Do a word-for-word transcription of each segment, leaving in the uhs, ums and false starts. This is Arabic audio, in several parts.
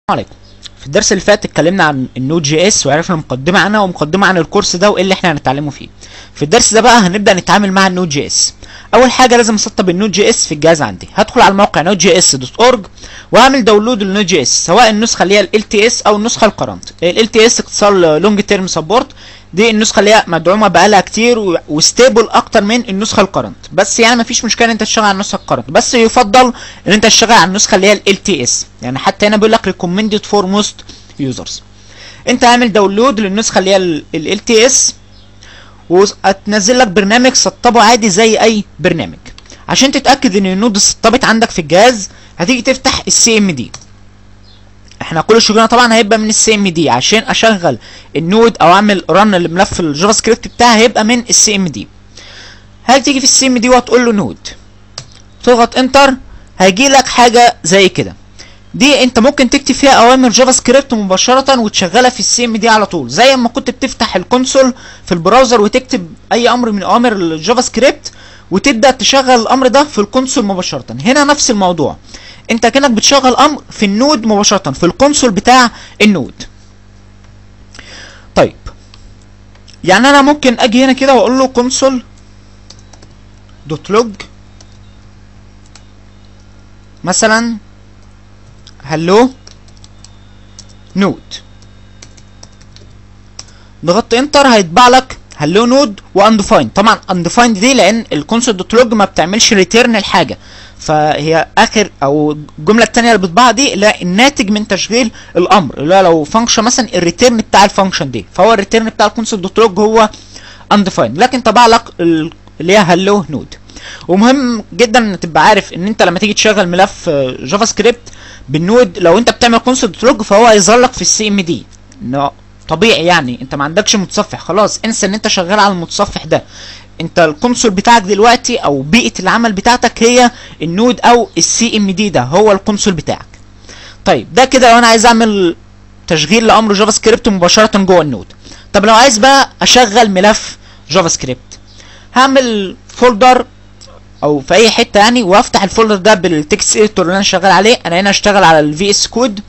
عليكم. في الدرس اللي فات اتكلمنا عن النود جي اس وعرفنا مقدمه عنها ومقدمه عن الكورس ده وايه اللي احنا هنتعلمه فيه. في الدرس ده بقى هنبدا نتعامل مع النود جي اس. اول حاجه لازم اسطب النود جي اس في الجهاز عندي. هدخل على الموقع نود جي اس دوت اورج واعمل داونلود للنود جي اس، سواء النسخه اللي هي ال تي اس او النسخه الكرنت. ال تي اس اختصار لونج تيرم سبورت، دي النسخه اللي هي مدعومه بقالها كتير وستيبل اكتر من النسخه الكرنت، بس يعني مفيش مشكله ان انت تشتغل على النسخه الكرنت، بس يفضل ان انت تشتغل على النسخه اللي هي ال تي اس، يعني حتى هنا بيقول لك ريكومندد فور موست يوزرز. انت اعمل داونلود للنسخه اللي هي ال تي اس وهتنزل لك برنامج سطبه عادي زي اي برنامج. عشان تتاكد ان النود سطبت عندك في الجهاز هتيجي تفتح السي ام دي. احنا كل شغلنا طبعا هيبقى من السي ام دي، عشان اشغل النود او اعمل رن لملف الجافا سكريبت بتاعي هيبقى من السي ام دي. هتيجي في السي ام دي وهتقول له نود، تضغط انتر، هيجي لك حاجه زي كده. دي انت ممكن تكتب فيها اوامر جافا سكريبت مباشره وتشغلها في السي ام دي على طول، زي ما كنت بتفتح الكونسول في البراوزر وتكتب اي امر من اوامر الجافا سكريبت وتبدا تشغل الامر ده في الكونسول مباشره. هنا نفس الموضوع، انت كانك بتشغل امر في النود مباشره في الكونسول بتاع النود. طيب يعني انا ممكن اجي هنا كده واقول له كونسول دوت لوج مثلا هلو نود، ضغطت انتر هيطبع لك هلو نود واندفايند. طبعا اندفايند دي لان الكونسول دوت لوج ما بتعملش ريتيرن الحاجه، فهي اخر او الجمله الثانيه اللي بتطبع دي لا الناتج من تشغيل الامر، اللي هو لو فانكشن مثلا الريتيرن بتاع الفانكشن دي، فهو الريتيرن بتاع الكونسول دوت لوج هو اندفايند، لكن طبع لك اللي هي هلو نود. ومهم جدا ان تبقى عارف ان انت لما تيجي تشغل ملف جافا سكريبت بالنود، لو انت بتعمل كونسول دوت لوج فهو هيظهر لك في السي ام دي. طبيعي يعني انت ما عندكش متصفح، خلاص انسى ان انت شغال على المتصفح ده. انت الكونسول بتاعك دلوقتي او بيئه العمل بتاعتك هي النود او السي ام دي، ده هو الكونسول بتاعك. طيب ده كده لو انا عايز اعمل تشغيل لامر جافا سكريبت مباشره جوه النود. طب لو عايز بقى اشغل ملف جافا سكريبت، هعمل فولدر او في اي حته يعني وافتح الفولدر ده بالتكست اديتور اللي انا شغال عليه. انا هنا اشتغل على الفي اس كود،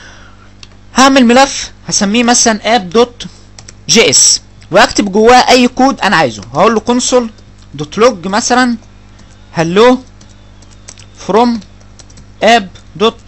هعمل ملف هسميه مثلا اب دوت جي اس واكتب جواه اي كود انا عايزه. هقول له كونسول دوت لوج مثلا هلو فروم اب دوت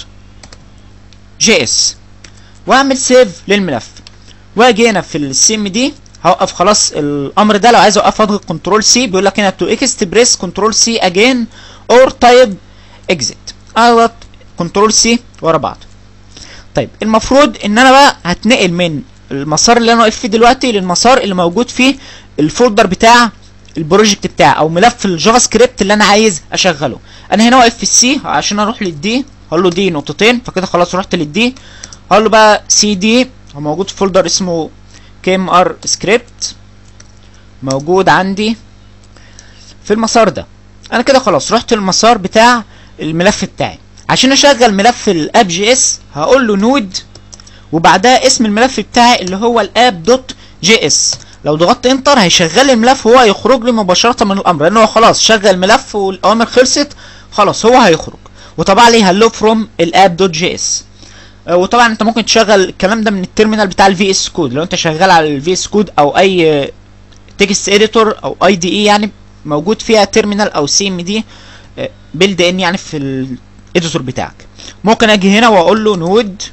جي اس واعمل سيف للملف، واجي هنا في السي ام دي هوقف خلاص الامر ده. لو عايز اوقف اضغط كنترول سي، بيقول لك هنا تو اكسبريس كنترول سي اجين اور تايب اكزيت، اضغط كنترول سي ورا بعض. طيب المفروض ان انا بقى هتنقل من المسار اللي انا واقف فيه دلوقتي للمسار اللي موجود فيه الفولدر بتاع البروجكت بتاعي او ملف الجافا سكريبت اللي انا عايز اشغله. انا هنا واقف في السي، عشان اروح للدي هقول له دي نقطتين، فكده خلاص رحت للدي. هقول له بقى سي دي، هو موجود في فولدر اسمه كي ام ار سكريبت موجود عندي في المسار ده. انا كده خلاص رحت المسار بتاع الملف بتاعي. عشان اشغل ملف الاب جي اس هقول له نود وبعدها اسم الملف بتاعي اللي هو الاب دوت جي اس. لو ضغطت انتر هيشغل الملف، هو هيخرج لي مباشره من الامر لانه هو خلاص شغل ملف والاوامر خلصت، خلاص هو هيخرج وطبع لي هلو فروم الاب دوت جي اس. وطبعا انت ممكن تشغل الكلام ده من التيرمينال بتاع الفي اس كود لو انت شغال على الفي اس كود او اي تكست اديتور او اي دي اي يعني موجود فيها تيرمينال او سي ام دي بيلد ان يعني في الاديتور بتاعك. ممكن اجي هنا واقول له نود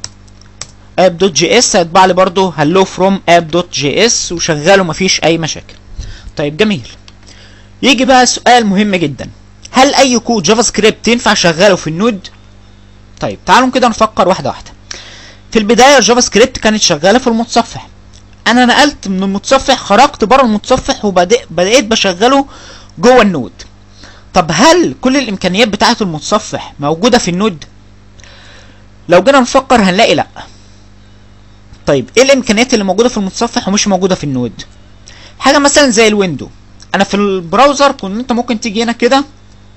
اب دوت جي اس، هيطبع لي برده هلو فروم اب دوت جي اس وشغاله مفيش اي مشاكل. طيب جميل. يجي بقى سؤال مهم جدا، هل اي كود جافا سكريبت ينفع اشغله في النود؟ طيب تعالوا كده نفكر واحده واحده. في البدايه الجافا سكريبت كانت شغاله في المتصفح، انا نقلت من المتصفح، خرجت بره المتصفح وبدات بدات بشغله جوه النود. طب هل كل الامكانيات بتاعه المتصفح موجوده في النود؟ لو جينا نفكر هنلاقي لا. طيب ايه الامكانيات اللي موجوده في المتصفح ومش موجوده في النود؟ حاجه مثلا زي الويندو. انا في البراوزر كنت انت ممكن تيجي هنا كده،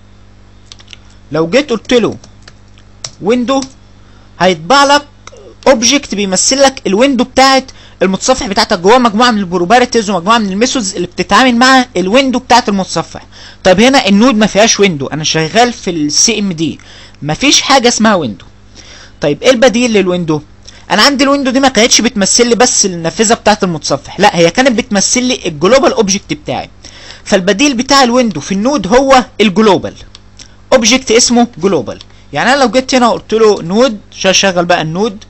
لو جيت قلت له ويندو هيطبع لك اوبجكت بيمثل لك الويندو بتاعت المتصفح بتاعتك، جواه مجموعه من البروبرتيز ومجموعه من الميثودز اللي بتتعامل مع الويندو بتاعت المتصفح. طيب هنا النود ما فيهاش ويندو، انا شغال في السي ام دي، ما فيش حاجه اسمها ويندو. طيب ايه البديل للويندو؟ انا عندي الويندو دي ما كانتش بتمثل لي بس النافذه بتاعه المتصفح، لا هي كانت بتمثل لي الجلوبال اوبجكت بتاعي. فالبديل بتاع الويندو في النود هو الجلوبال اوبجكت اسمه جلوبال. يعني انا لو جيت هنا وقلت له نود، شغل بقى النود،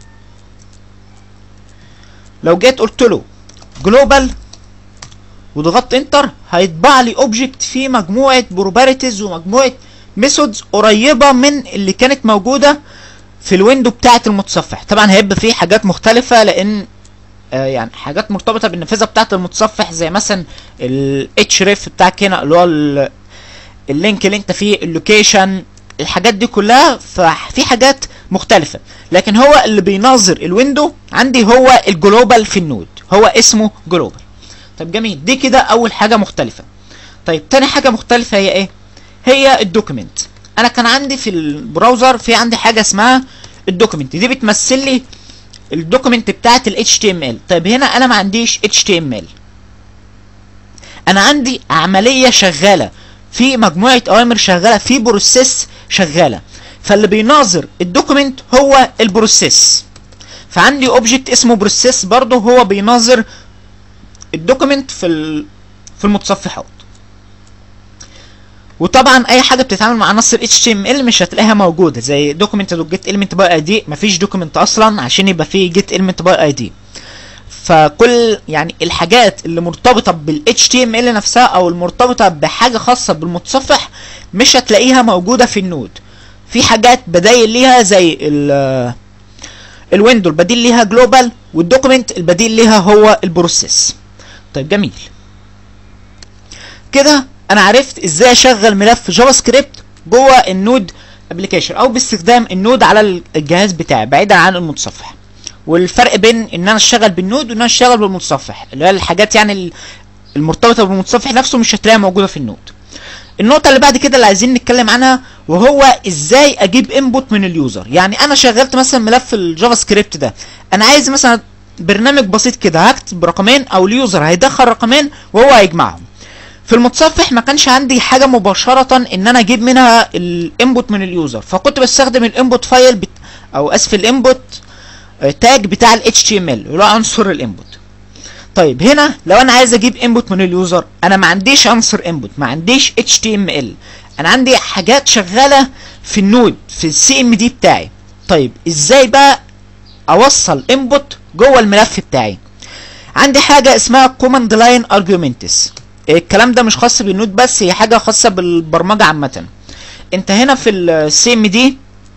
لو جيت قلت له جلوبال وضغطت انتر هيطبع لي اوبجكت فيه مجموعه بروبرتيز ومجموعه ميثودز قريبه من اللي كانت موجوده في الويندو بتاعه المتصفح. طبعا هيبقى فيه حاجات مختلفه لان آه يعني حاجات مرتبطه بالنافذه بتاعه المتصفح، زي مثلا الاتش ريف بتاعك هنا اللي هو اللينك اللي انت فيه، اللوكيشن، الحاجات دي كلها، ففي حاجات مختلفه. لكن هو اللي بيناظر الويندو عندي هو الجلوبال في النود، هو اسمه جلوبال. طيب جميل، دي كده اول حاجه مختلفه. طيب تاني حاجه مختلفه هي ايه؟ هي الدوكيمنت. انا كان عندي في البراوزر في عندي حاجه اسمها الدوكيمنت، دي بتمثل لي الدوكيمنت بتاعت ال إتش تي إم إل. طيب هنا انا ما عنديش إتش تي إم إل، انا عندي عمليه شغاله في مجموعه اوامر شغاله في بروسيس شغاله، فاللي بيناظر الدوكيمنت هو البروسيس. فعندي اوبجكت اسمه بروسيس برضه هو بيناظر الدوكيمنت في في المتصفحات. وطبعا اي حاجه بتتعامل مع نص ال إتش تي إم إل مش هتلاقيها موجوده، زي دوكيمنت دوت جيت إيلمنت باي اي دي، مفيش دوكيمنت اصلا عشان يبقى فيه جيت إيلمنت باي اي دي. فكل يعني الحاجات اللي مرتبطه بال إتش تي إم إل نفسها او المرتبطه بحاجه خاصه بالمتصفح مش هتلاقيها موجوده في النود. في حاجات بدايل ليها زي ال الويندو البديل ليها جلوبال، والدوكيمنت البديل ليها هو البروسيس. طيب جميل، كده انا عرفت ازاي اشغل ملف جافا سكريبت جوه النود ابلكيشن او باستخدام النود على الجهاز بتاعي بعيدا عن المتصفح. والفرق بين ان انا اشتغل بالنود وان انا اشتغل بالمتصفح، اللي هي الحاجات يعني المرتبطه بالمتصفح نفسه مش هتلاقيها موجوده في النود. النقطه اللي بعد كده اللي عايزين نتكلم عنها وهو ازاي اجيب انبوت من اليوزر. يعني انا شغلت مثلا ملف الجافا سكريبت ده، انا عايز مثلا برنامج بسيط كده هكتب رقمين او اليوزر هيدخل رقمين وهو هيجمعهم. في المتصفح ما كانش عندي حاجه مباشره ان انا اجيب منها الانبوت من اليوزر، فكنت بستخدم الانبوت فايل بت... او اسف الانبوت تاج بتاع ال إتش تي إم إل اللي هو عنصر الانبوت. طيب هنا لو انا عايز اجيب انبوت من اليوزر، انا ما عنديش عنصر انبوت، ما عنديش إتش تي إم إل، انا عندي حاجات شغاله في النود في السي ام دي بتاعي. طيب ازاي بقى اوصل انبوت جوه الملف بتاعي؟ عندي حاجه اسمها كوماند لاين ارجيومنتس. الكلام ده مش خاص بالنود بس، هي حاجه خاصه بالبرمجه عامه. انت هنا في السي ام دي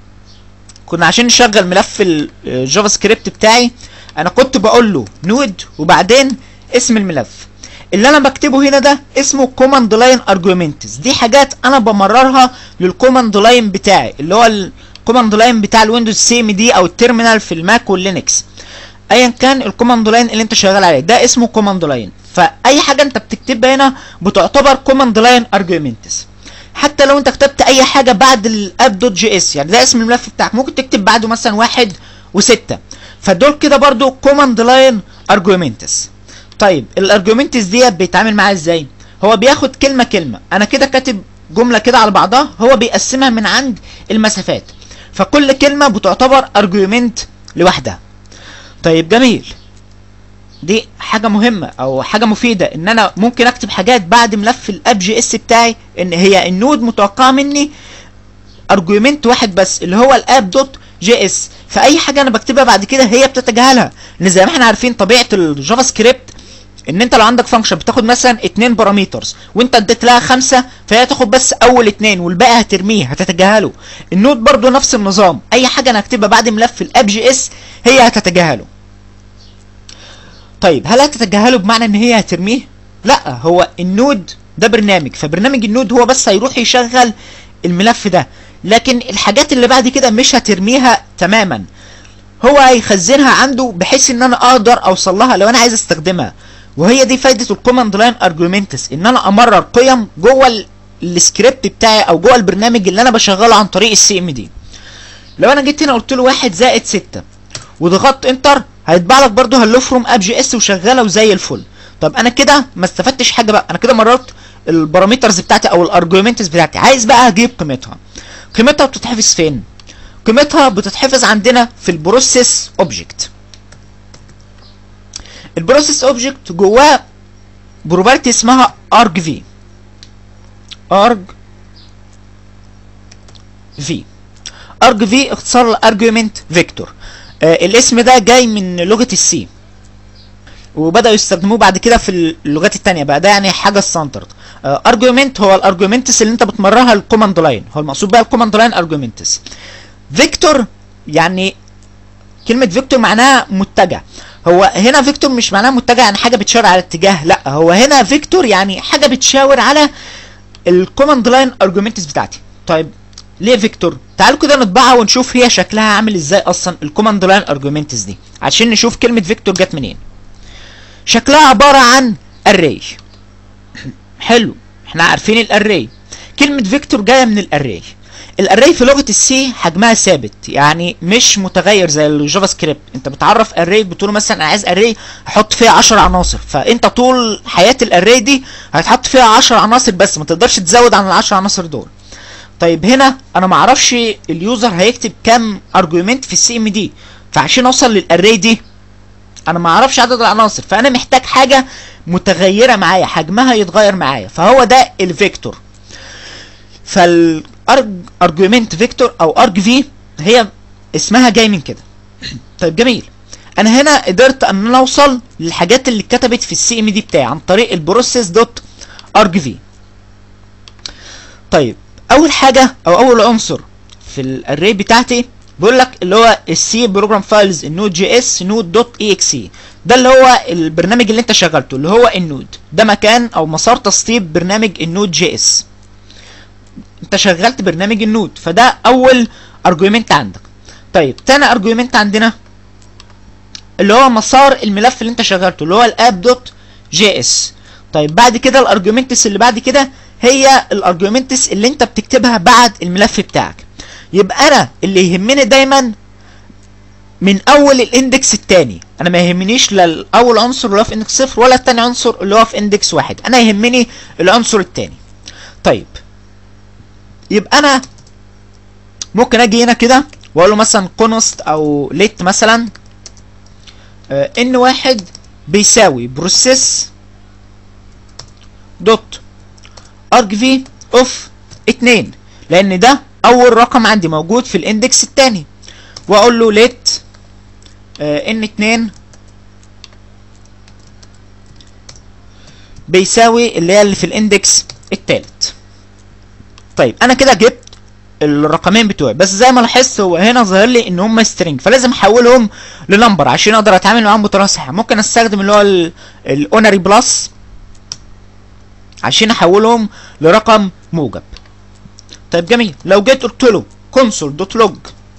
كنا عشان نشغل ملف الجافا سكريبت بتاعي انا كنت بقول له نود وبعدين اسم الملف. اللي انا بكتبه هنا ده اسمه كوماند لاين ارجيومنتس، دي حاجات انا بمررها للكوماند لاين بتاعي اللي هو الكوماند لاين بتاع الويندوز سي ام دي او التيرمينال في الماك واللينكس، ايا كان الكوماند لاين اللي انت شغال عليه ده اسمه كوماند لاين. فاي حاجه انت بتكتبها هنا بتعتبر كوماند لاين ارجيومنتس. حتى لو انت كتبت اي حاجه بعد الاب دوت جي اس، يعني ده اسم الملف بتاعك، ممكن تكتب بعده مثلا واحد وستة، فدول كده برضو كوماند لاين ارجيومنتس. طيب الارجيومنتس ديت بيتعامل معاها ازاي؟ هو بياخد كلمه كلمه، انا كده كاتب جمله كده على بعضها، هو بيقسمها من عند المسافات، فكل كلمه بتعتبر ارجيومنت لوحدها. طيب جميل، دي حاجه مهمه او حاجه مفيده ان انا ممكن اكتب حاجات بعد ملف الاب جي اس بتاعي، ان هي النود متوقعه مني ارجيومنت واحد بس اللي هو الاب دوت جي اس، فاي حاجه انا بكتبها بعد كده هي بتتجاهلها. لان زي ما احنا عارفين طبيعه الجافا سكريبت ان انت لو عندك فانكشن بتاخد مثلا اتنين بارامترز وانت اديت لها خمسه، فهي تاخد بس اول اتنين والباقي هترميه هتتجاهله. النود برضو نفس النظام، اي حاجه انا هكتبها بعد ملف الاب جي اس هي هتتجاهله. طيب هل هتتجاهله بمعنى ان هي هترميه؟ لا، هو النود ده برنامج، فبرنامج النود هو بس هيروح يشغل الملف ده، لكن الحاجات اللي بعد كده مش هترميها تماما، هو هيخزنها عنده بحيث ان انا اقدر اوصل لها لو انا عايز استخدمها. وهي دي فايده الكوماند لاين ارجيومنتس، ان انا امرر قيم جوه السكريبت بتاعي او جوه البرنامج اللي انا بشغله عن طريق السي ام دي. لو انا جيت هنا قلت له واحد زائد ستة وضغطت انتر، هيطبع لك برده هلو فروم اب جي اس وشغاله وزي الفل. طب انا كده ما استفدتش حاجه بقى، انا كده مررت البارامترز بتاعتي او الارجيومنتس بتاعتي، عايز بقى اجيب قيمتها. قيمتها بتتحفظ فين؟ قيمتها بتتحفظ عندنا في البروسيس اوبجكت. البروسيس اوبجكت جواه بروبرتي اسمها arg v arg v arg v اختصار الارجيومنت فيكتور. آه الاسم ده جاي من لغه السي، وبداوا يستخدموه بعد كده في اللغات التانية بقى، ده يعني حاجه ستاندرد. ارجيومنت هو الارجيومنتس اللي انت بتمررها الكوماند لاين، هو المقصود بقى الكوماند لاين ارجيومنتس. فيكتور يعني كلمه فيكتور معناها متجه. هو هنا فيكتور مش معناها متجه يعني حاجه بتشاور على اتجاه، لا، هو هنا فيكتور يعني حاجه بتشاور على الكوماند لاين ارجيومنتس بتاعتي. طيب ليه فيكتور؟ تعالوا كده نطبعها ونشوف هي شكلها عامل ازاي اصلا الكوماند لاين ارجيومنتس دي، عشان نشوف كلمه فيكتور جت منين. شكلها عباره عن اري. حلو، احنا عارفين الاري. كلمه فيكتور جايه من الاري. الاري في لغه السي حجمها ثابت، يعني مش متغير زي الجافا سكريبت. انت بتعرف اري بتقول مثلا انا عايز اري احط فيها عشرة عناصر، فانت طول حياه الاري دي هتحط فيها عشرة عناصر بس، ما تقدرش تزود عن ال عشرة عناصر دول. طيب هنا انا ما اعرفش اليوزر هيكتب كام ارجيومنت في السي ام دي، فعشان اوصل للاري دي انا ما اعرفش عدد العناصر، فانا محتاج حاجه متغيره معايا، حجمها يتغير معايا، فهو ده الفيكتور. فالارجيومنت فيكتور او ارج في هي اسمها جاي من كده. طيب جميل، انا هنا قدرت ان انا اوصل للحاجات اللي اتكتبت في السي ام دي بتاعي عن طريق البروسيس دوت ارج في. طيب اول حاجه او اول عنصر في الاري بتاعتي بيقول لك اللي هو السي بروجرام فايلز النود جي اس نود دوت اي اكس اي، ده اللي هو البرنامج اللي انت شغلته اللي هو النود، ده مكان او مسار تسطيب برنامج النود جي اس. انت شغلت برنامج النود، فده اول ارجيومنت عندك. طيب تاني ارجيومنت عندنا اللي هو مسار الملف اللي انت شغلته اللي هو الاب دوت جي اس. طيب بعد كده الارجيومنتس اللي بعد كده هي الارجيومنتس اللي انت بتكتبها بعد الملف بتاعك. يبقى انا اللي يهمني دايما من اول الاندكس الثاني، انا ما يهمنيش لا الاول عنصر اللي هو في اندكس صفر ولا الثاني عنصر اللي هو في اندكس واحد، انا يهمني العنصر الثاني. طيب يبقى انا ممكن اجي هنا كده واقول له مثلا كونست او ليت مثلا آه ان واحد بيساوي بروسيس دوت ارج في اوف اتنين، لان ده اول رقم عندي موجود في الاندكس الثاني، واقول له ليت آه ان اتنين بيساوي اللي هي اللي في الاندكس الثالث. طيب انا كده جبت الرقمين بتوعي، بس زي ما لاحظت هو هنا ظاهر لي ان هم سترينج، فلازم احولهم لنمبر عشان اقدر اتعامل معاهم بطريقه صحيحه. ممكن استخدم اللي هو الاونري بلس عشان احولهم لرقم موجب. طيب جميل، لو جيت قلت له كونسول دوت لوج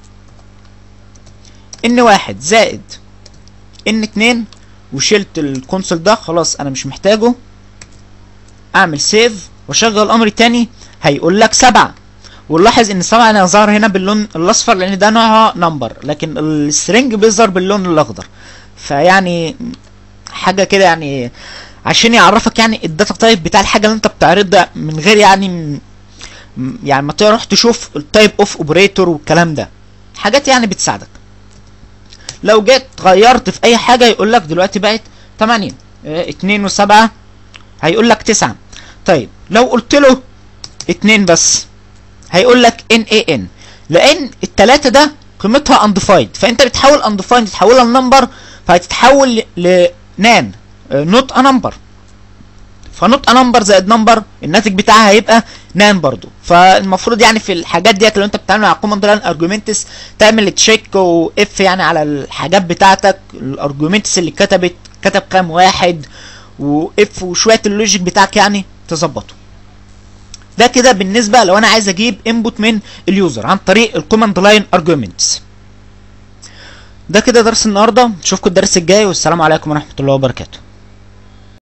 ان واحد زائد ان اتنين وشلت الكونسول ده خلاص انا مش محتاجه، اعمل سيف واشغل الامر التاني، هيقول لك سبعة. ونلاحظ ان سبعة انا ظهر هنا باللون الاصفر لان ده نوعها نمبر، لكن السترنج بيظهر باللون الاخضر. فيعني حاجه كده يعني عشان يعرفك يعني الداتا تايب بتاع الحاجه اللي انت بتعرضها من غير يعني يعني ما تروح تشوف التايب اوف اوبريتور والكلام ده، حاجات يعني بتساعدك. لو جيت غيرت في اي حاجه يقول لك دلوقتي بقت تمانية، اتنين وسبعة هيقول لك تسعة. طيب لو قلت له اتنين بس هيقول لك ان اي ان، لان التلاتة ده قيمتها undefined، فانت بتحول undefined تحولها لنمبر فهتتحول لنان نوت ا نمبر، فنوت ا نمبر زائد نمبر الناتج بتاعها هيبقى نان برضو. فالمفروض يعني في الحاجات ديت لو انت بتتعامل مع كوماند لاين ارجيومنتس تعمل تشيك واف يعني على الحاجات بتاعتك، الارجيومنتس اللي كتبت كتب كام واحد واف وشويه اللوجيك بتاعك يعني تظبطه. ده كده بالنسبه لو انا عايز اجيب انبوت من اليوزر عن طريق الكوماند لاين ارجيومنتس. ده كده درس النهارده، نشوفكم الدرس الجاي والسلام عليكم ورحمه الله وبركاته.